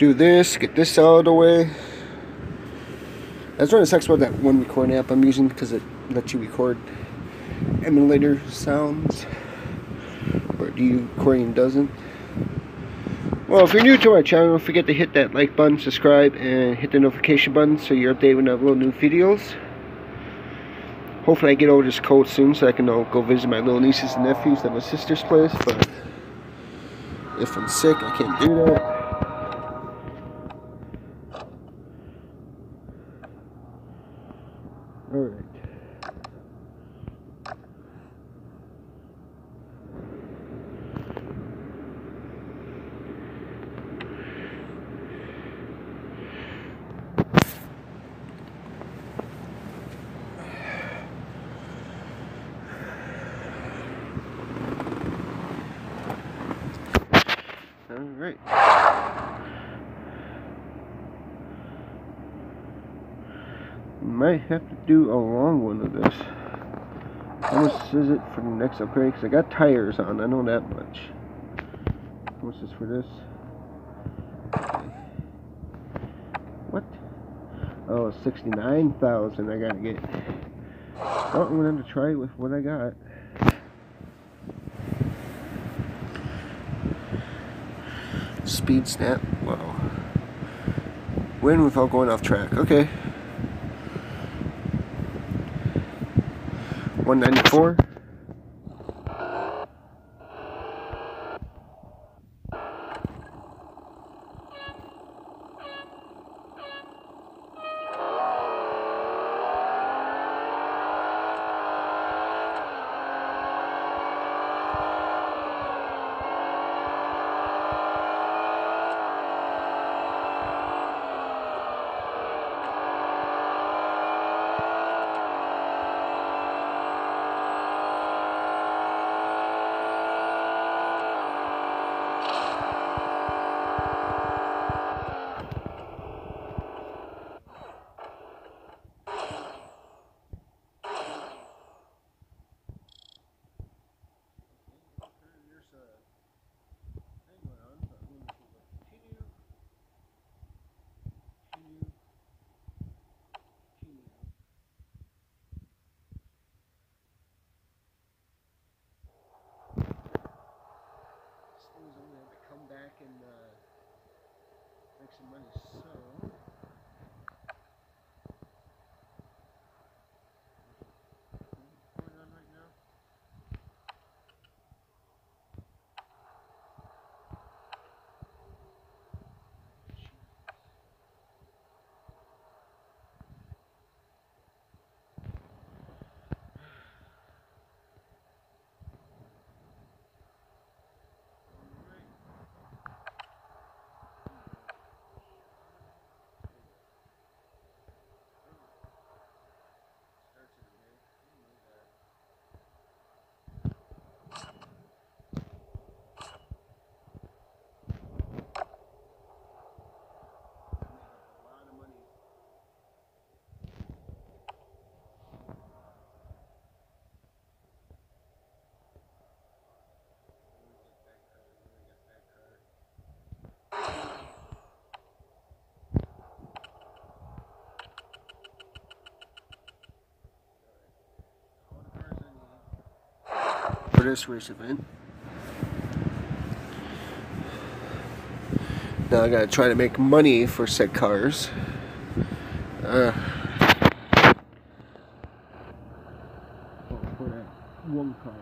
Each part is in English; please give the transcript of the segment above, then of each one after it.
do this, get this out of the way. That's what it sucks about that one recording app I'm using, because it lets you record emulator sounds, or the recording doesn't. Well, if you're new to our channel, don't forget to hit that like button, subscribe, and hit the notification button so you're updated when I upload new videos. Hopefully I get over this cold soon so I can go visit my little nieces and nephews at my sister's place, but if I'm sick, I can't do that. Alright. Alright. Might have to do a long one of this. How much is it for the next upgrade? Because I got tires on, I know that much. How much is for this? Okay. What? Oh, 69,000 I gotta get. Oh, I'm gonna have to try it with what I got. Speed snap. Wow. Win without going off track. Okay. 194. Come back and make some money. So what's going on right now? For this race event. Now I gotta try to make money for said cars. For that one car.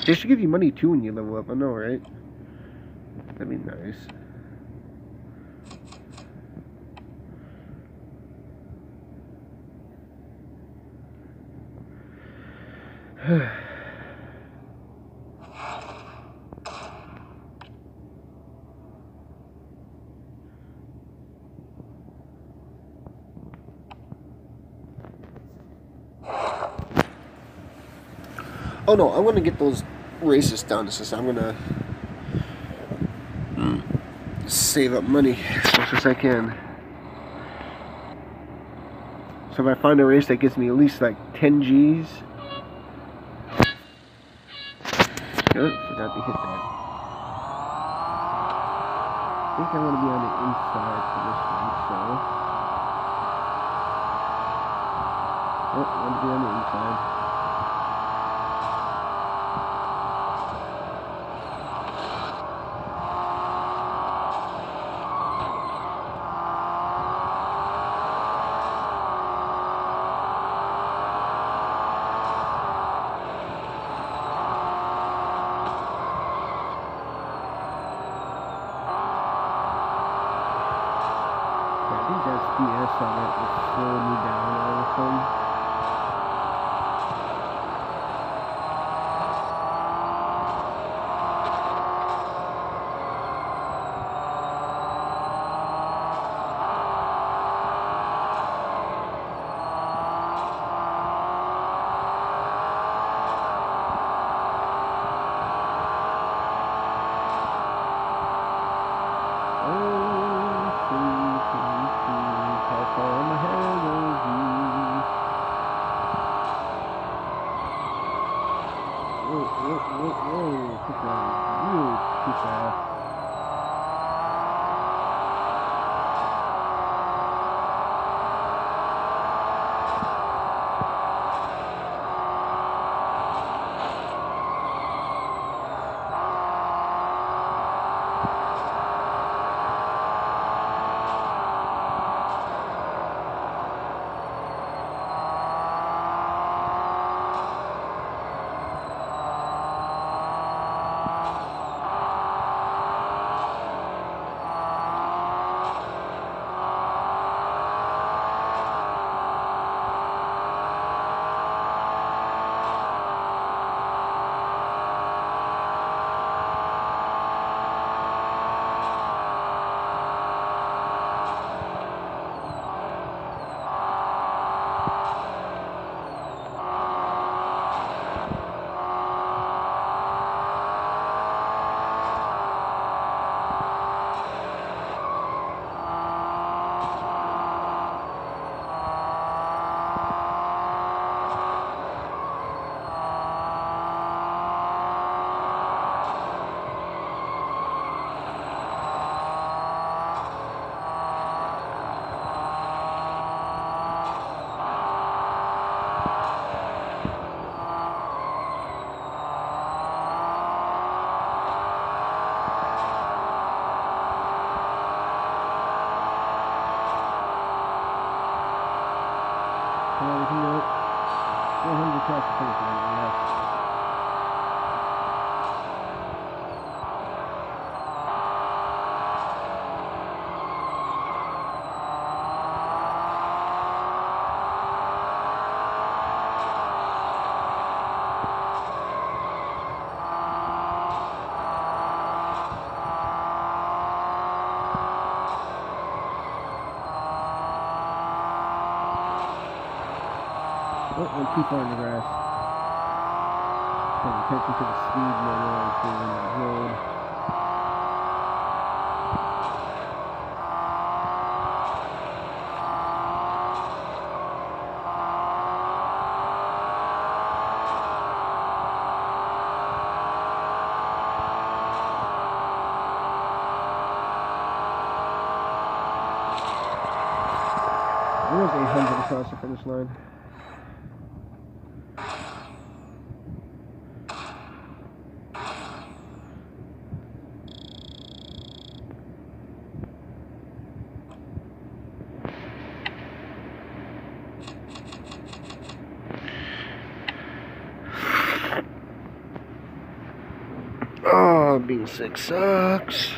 They should give you money too when you level up. I know, right? That'd be nice. Oh no, I'm gonna get those races done. It's just I'm gonna save up money as much as I can. So if I find a race that gives me at least like 10 G's. Oh, forgot to hit that. I think I want to be on the inside for this one, so. Oh, I want to be on the inside. BS on it was slowing me down all of a sudden. Whoa, took that real too fast. Well, we can do it. 400 across the finish line, yes. Oh, went too far in the grass. Paying attention to the speed manual is going on the road. It was 800 across the finish line. being sick sucks.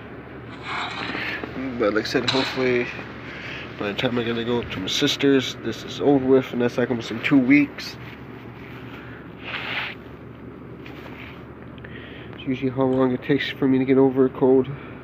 But like I said, hopefully by the time I gotta go up to my sister's, this is over with, and that's like almost in 2 weeks. It's usually how long it takes for me to get over a cold.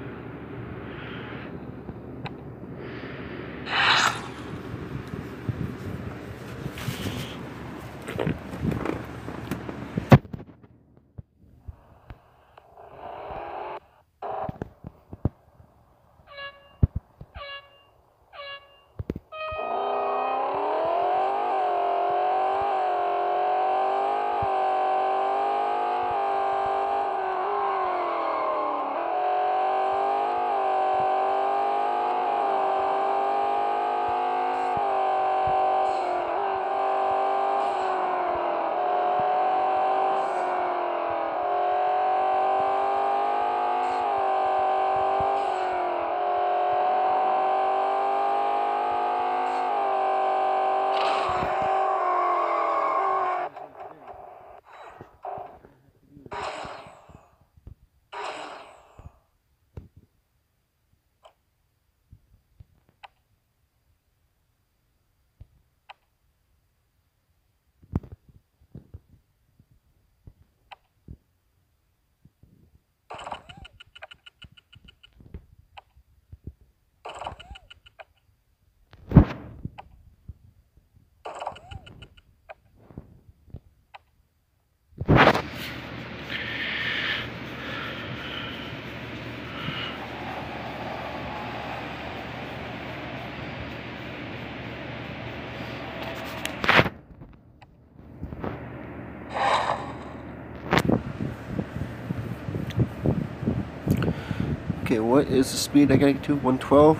Okay, what is the speed I gotta get to? 112?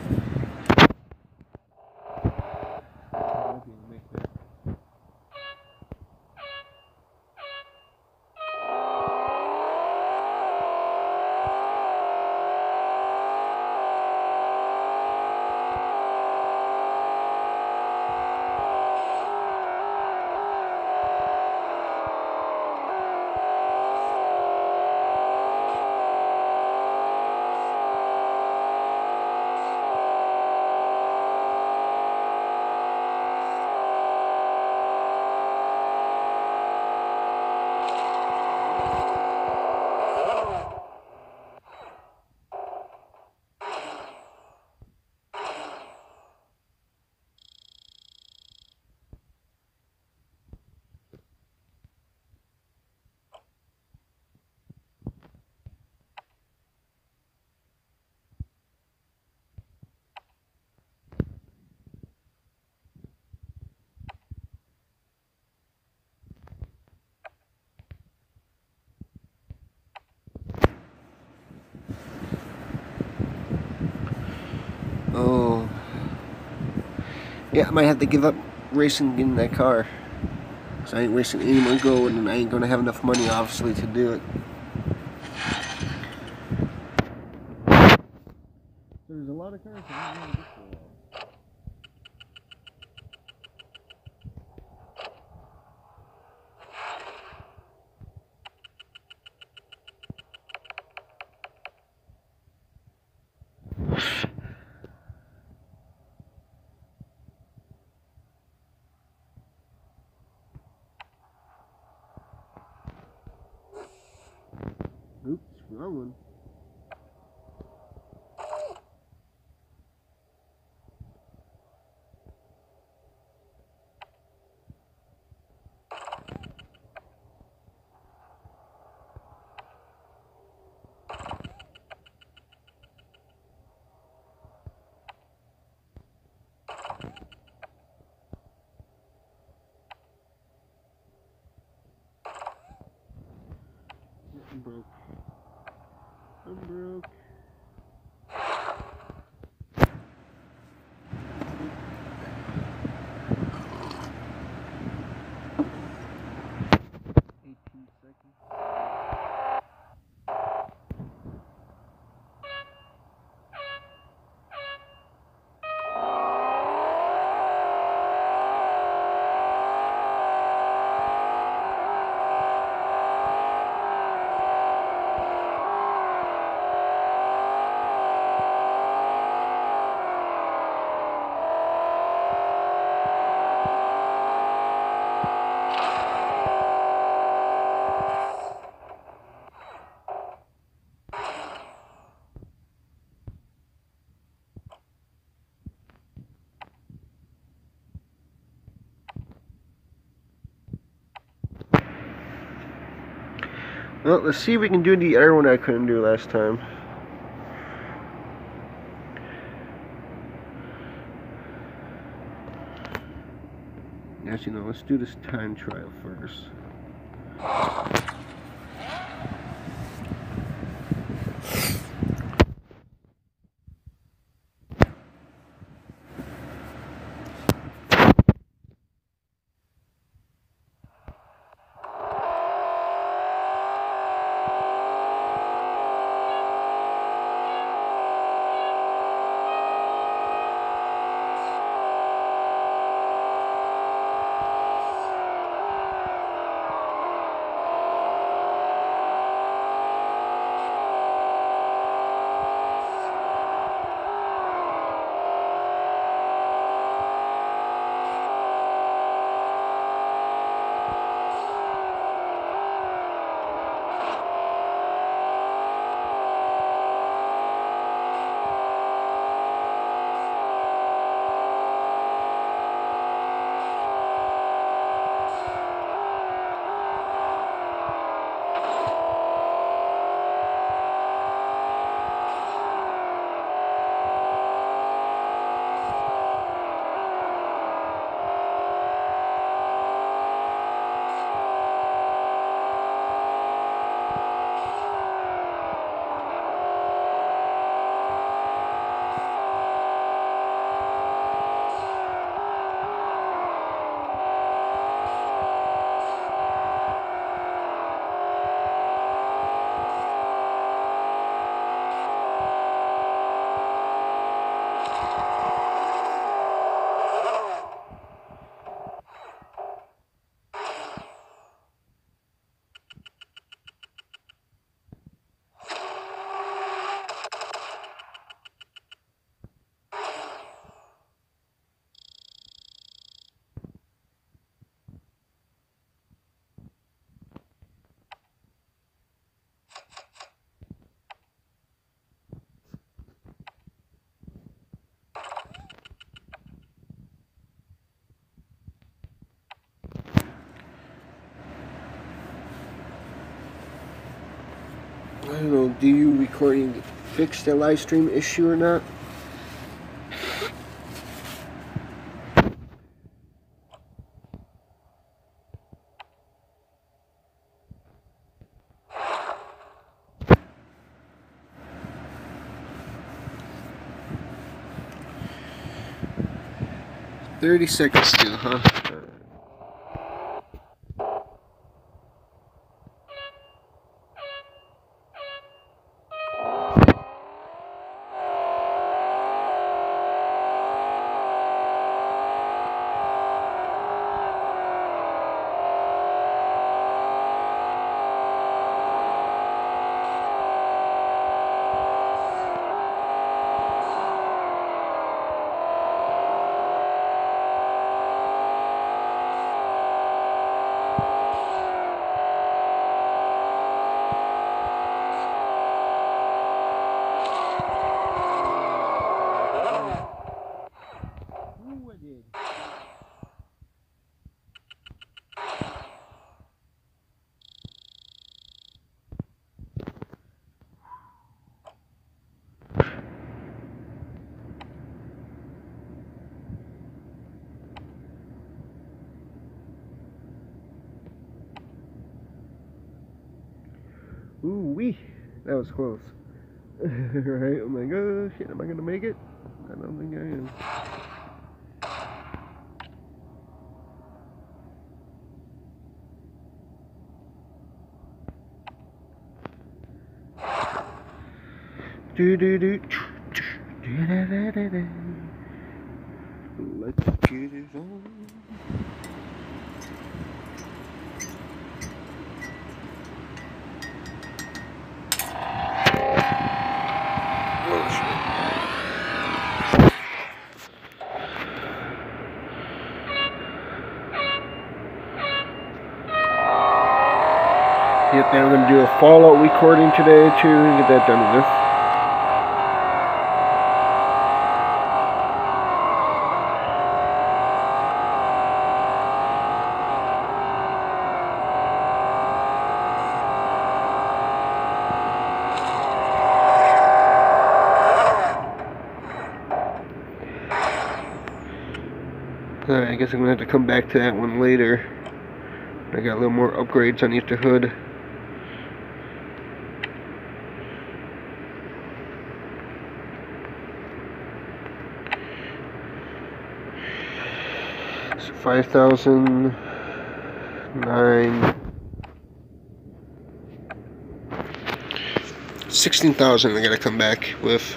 Oh. Yeah, I might have to give up racing in that car. Because I ain't wasting any more gold, and I ain't going to have enough money, obviously, to do it. There's a lot of cars that I'm going to get for a while. Oops, wrong one. Broke. Well, let's see if we can do the other one I couldn't do last time. Actually, no, let's do this time trial first. I don't know, do you recording fix the live stream issue or not? $30 still, huh? Ooh wee, that was close. Right, I'm like, oh shit, am I gonna make it? I don't think I am. Do do do. Let's get it on. Yep, then I'm going to do a Fallout recording today too and get that done with. I guess I'm gonna have to come back to that one later. I got a little more upgrades underneath the hood. So 5,000, 9, 16,000 I gotta come back with.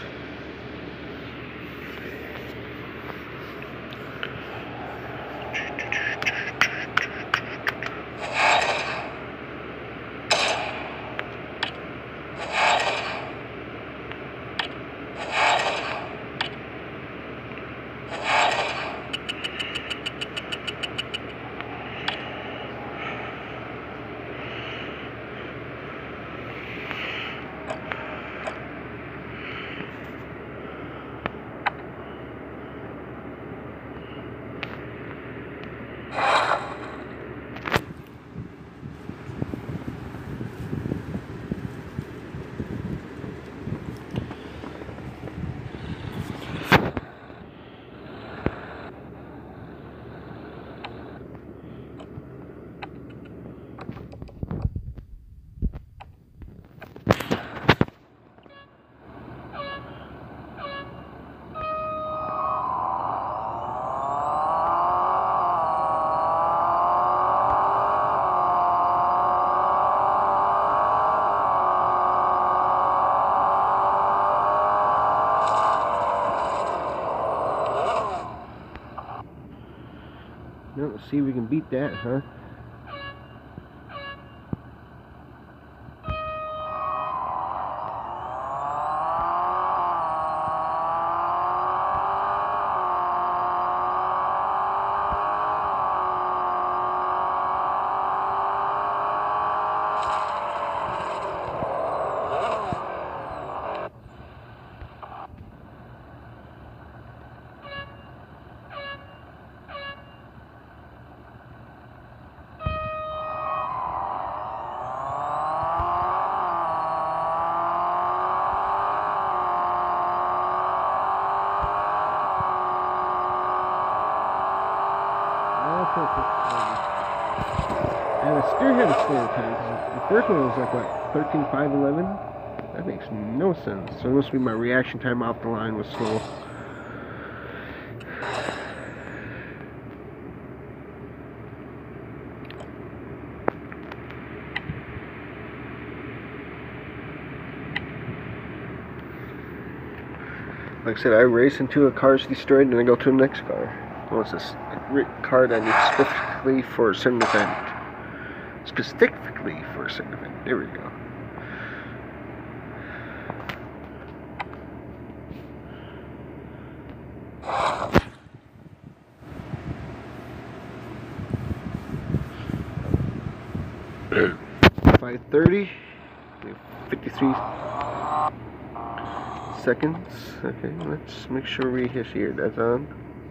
Well, let's see if we can beat that, huh? And I still had a slower time because the first one was like what, 13.511? That makes no sense. So it must be my reaction time off the line was slow. Like I said, I race until a car's destroyed and then I go to the next car. Well, it's this car that I need specifically for a certain event. Specifically for a certain event. There we go. $5:30. We have 53 seconds. Okay, let's make sure we hit here. That's on.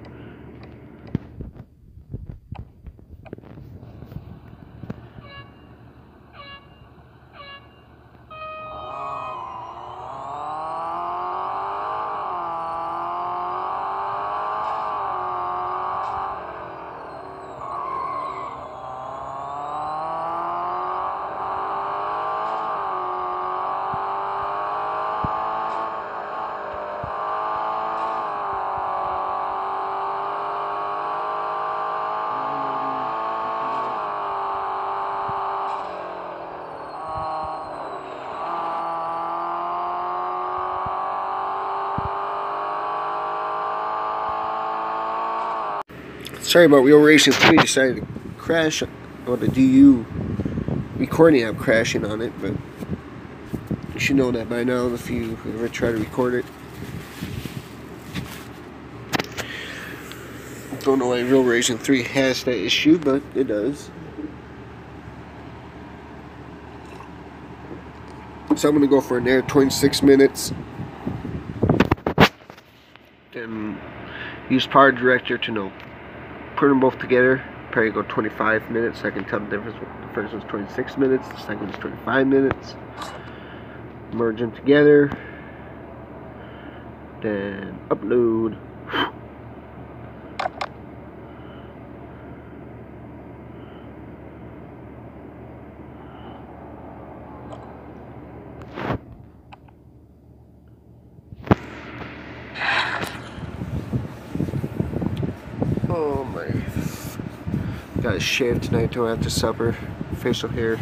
Sorry about Real Racing 3 decided to crash, or the DU recording app crashing on it, but you should know that by now if you ever try to record it. Don't know why Real Racing 3 has that issue, but it does. So I'm going to go for an air 26 minutes. Then use Power Director to know. Put them both together, probably go 25 minutes. So I can tell the difference. The first one's 26 minutes, the second one's 25 minutes. Merge them together, then upload. Got a shave tonight too after supper. Facial hair.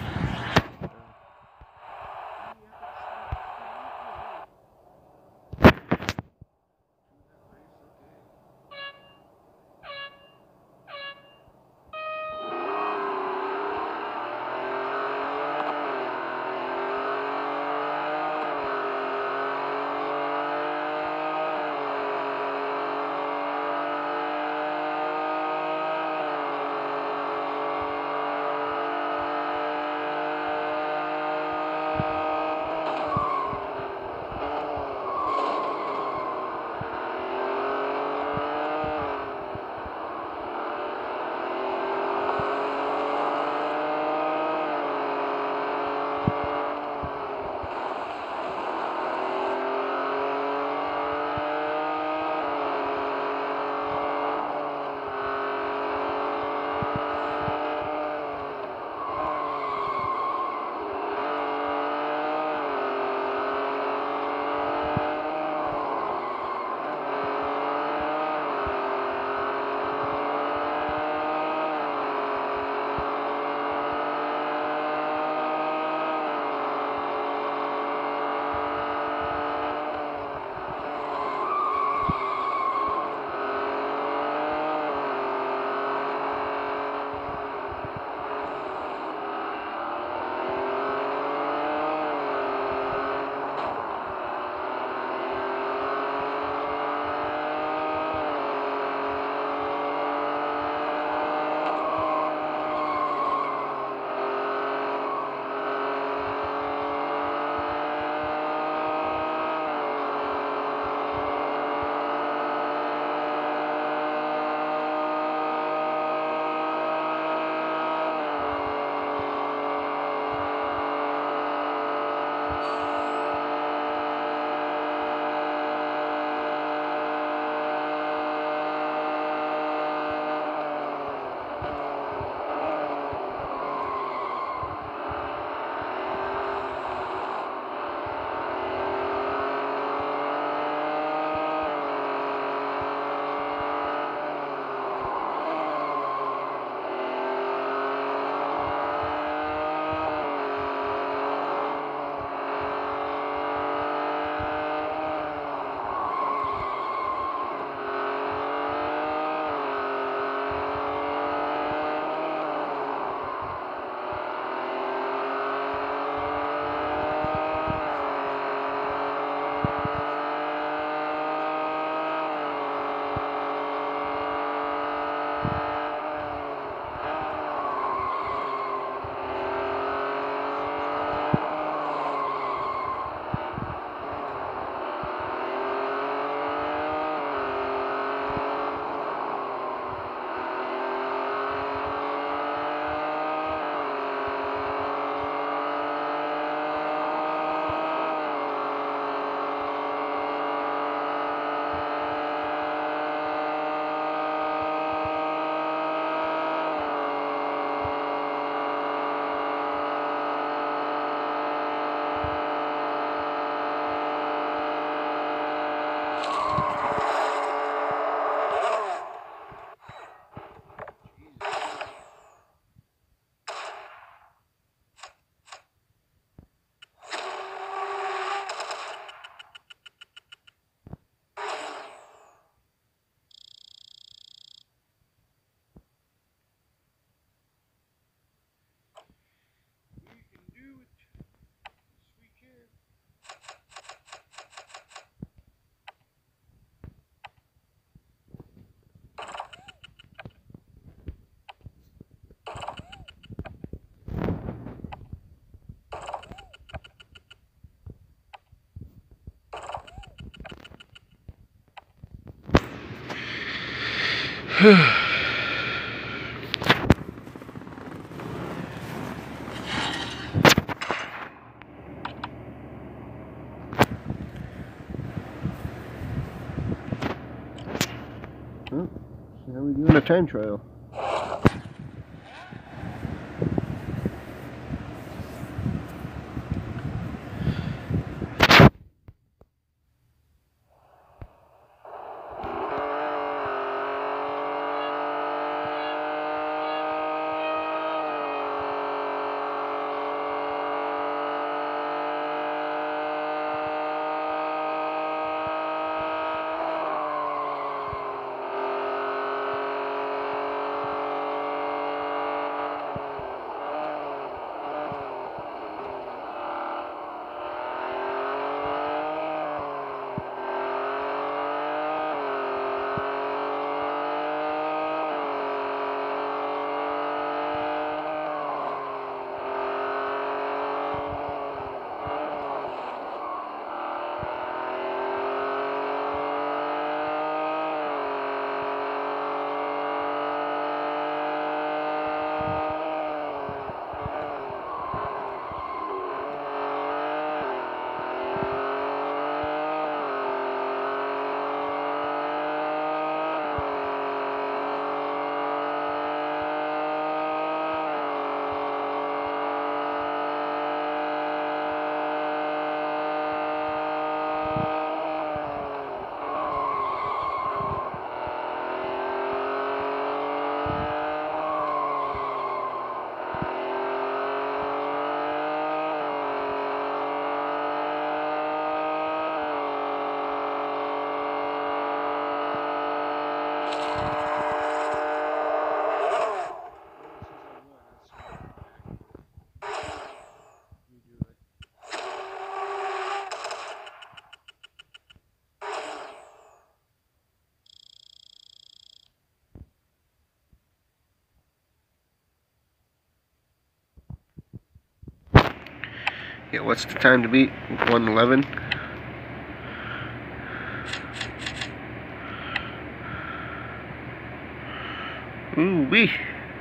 Well, see how we do in a time trial. Yeah, what's the time to beat? 1:11. Ooh wee.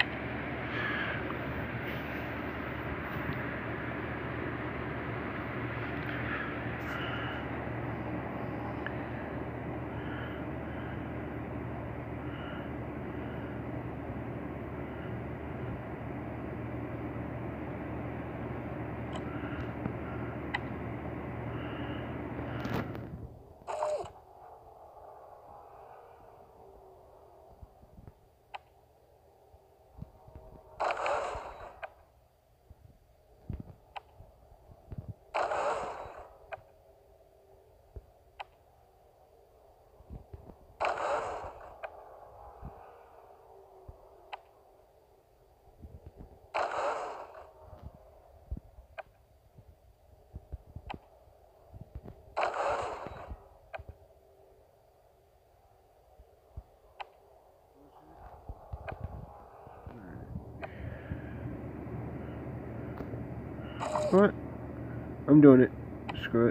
What? I'm doing it. Screw it.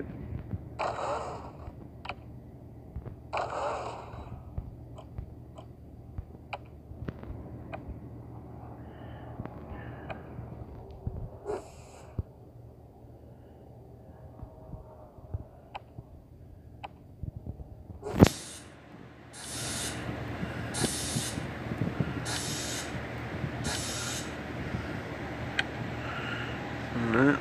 Alright.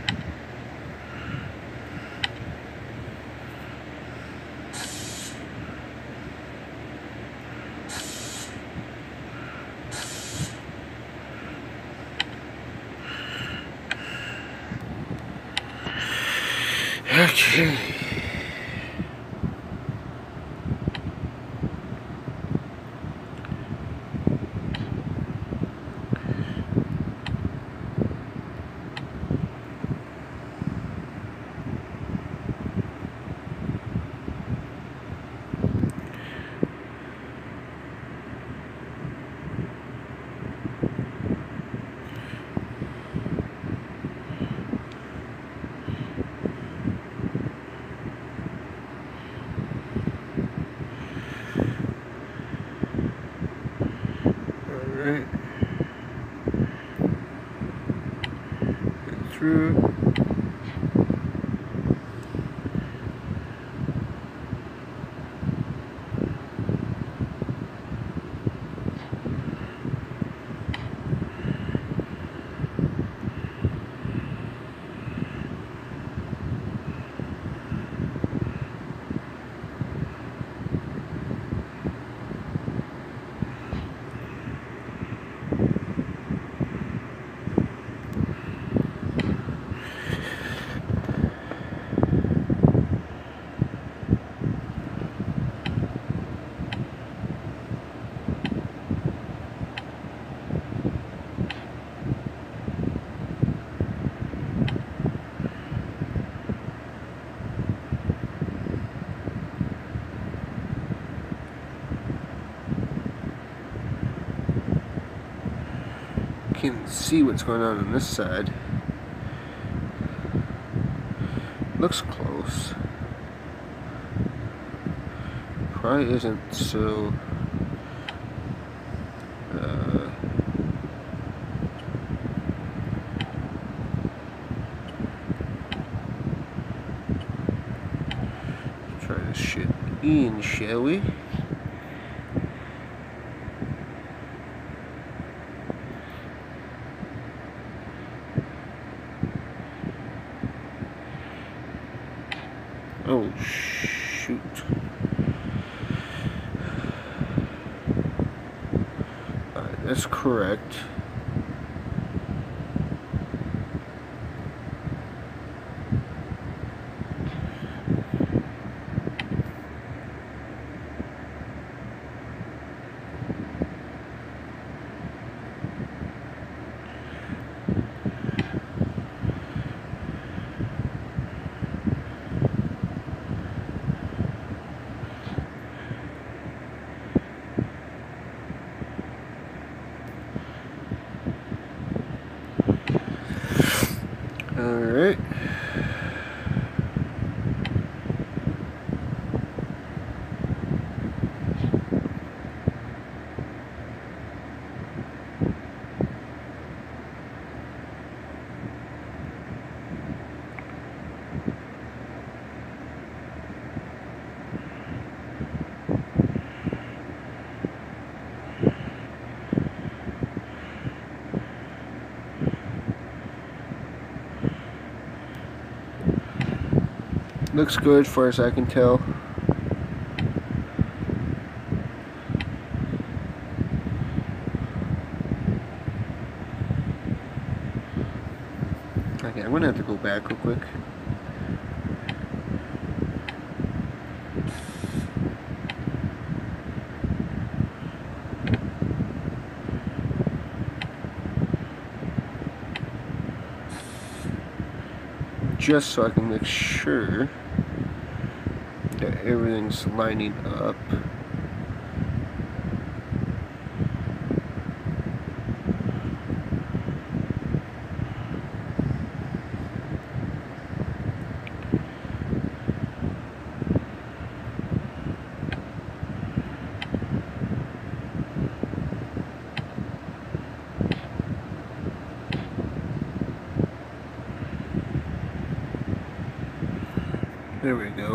Okay. Alright. Get through. Can see what's going on this side. Looks close. Probably isn't so. Try this shit in, shall we? Oh, shoot. Alright, that's correct. Alright. Looks good as far as I can tell. Okay, I'm gonna have to go back real quick. Just so I can make sure that everything's lining up. There we go.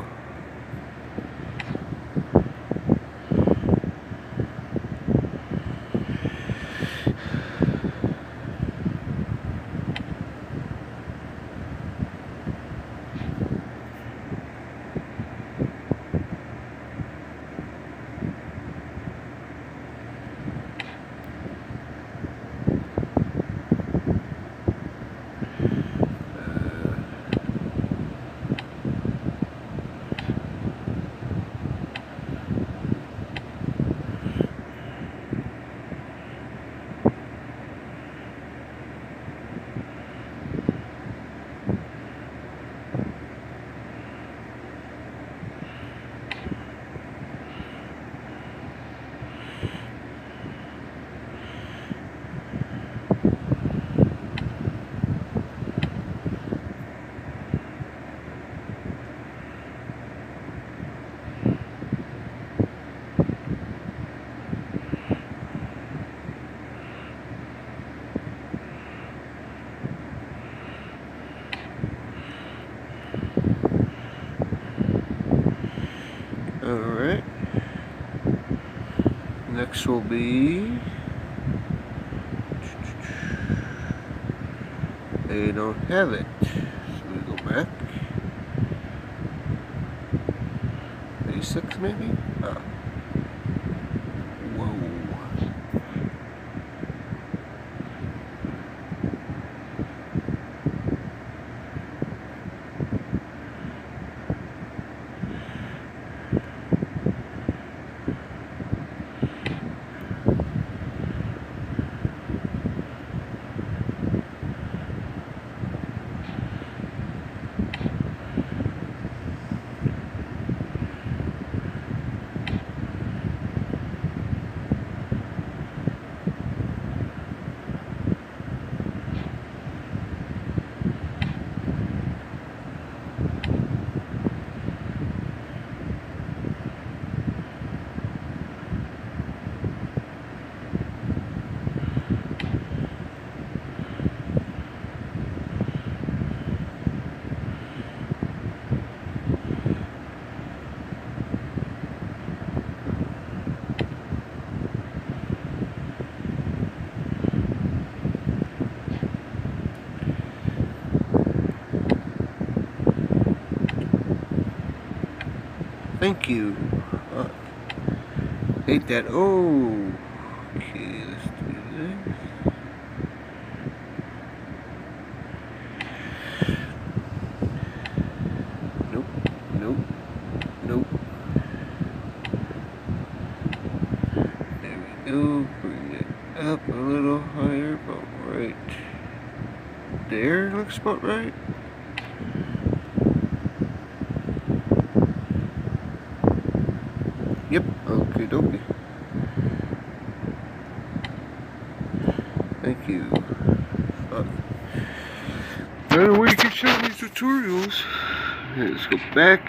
Alright. Next will be... They don't have it. So we go back. A6 maybe? Ah. Whoa. Thank you. Hate that. Oh. Okay, let's do this. Nope. Nope. Nope. There we go. Bring it up a little higher, about right there. Looks about right. Yep, okay, dokie. Thank you. Fuck. Another way to get some of these tutorials. Okay, let's go back.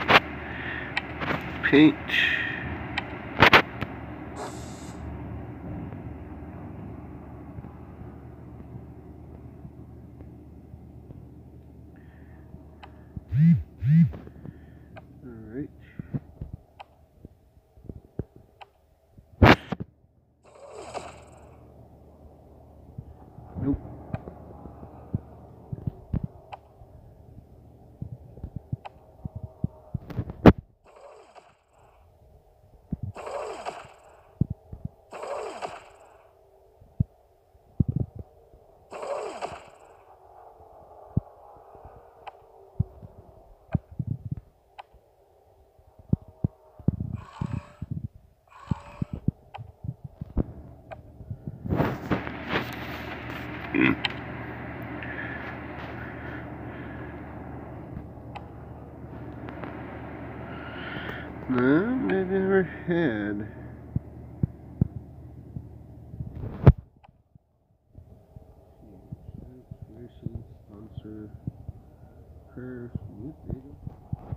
Paint. Alright. Nope. No, I never had. Inspiration, sponsor, curve. Yep, there you go.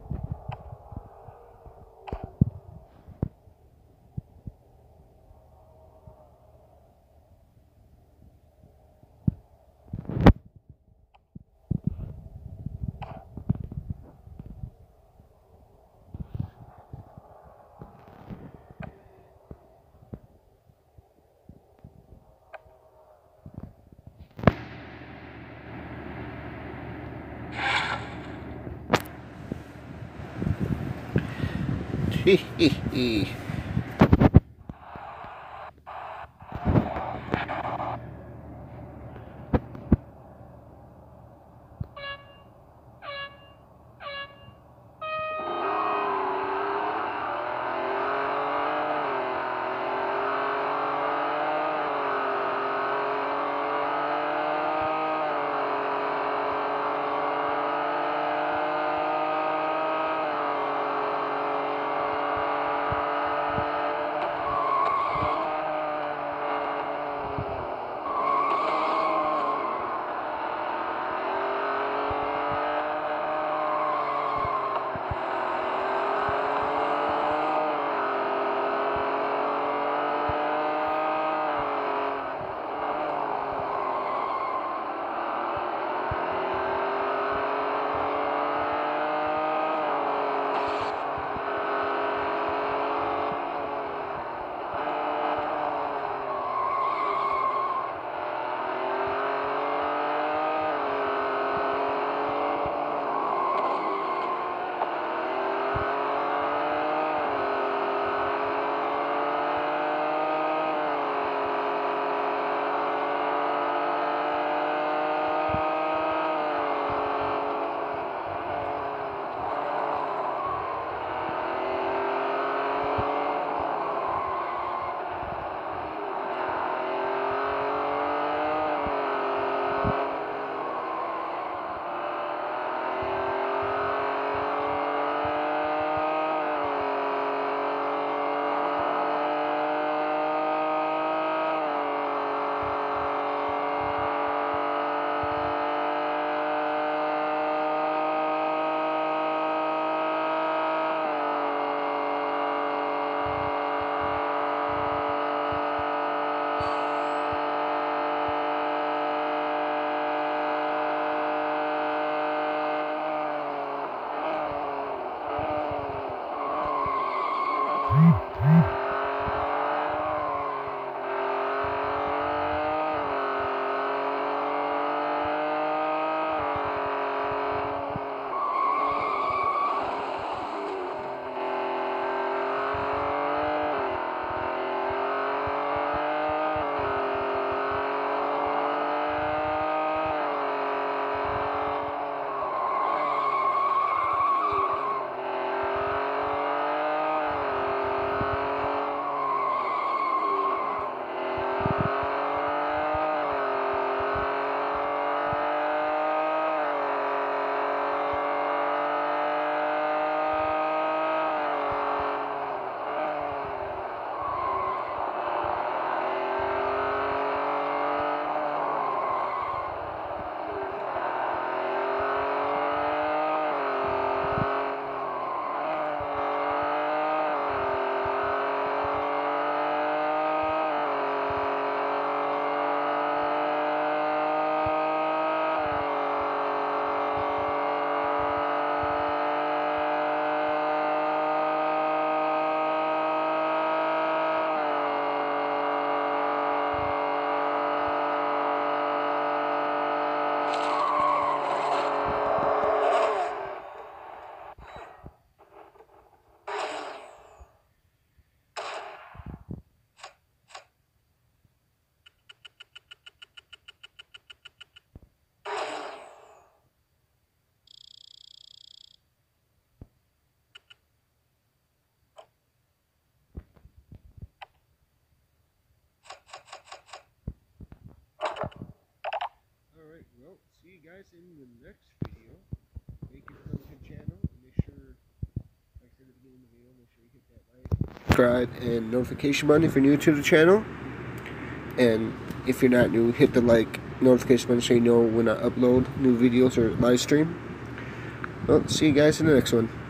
Hehehe. you guys in the next video. Thank you for coming to the channel. Make sure, like I said at the beginning of the video, make sure you hit that like, subscribe, and notification button if you're new to the channel. And if you're not new, hit the like notification button so you know when I upload new videos or live stream. Well, see you guys in the next one.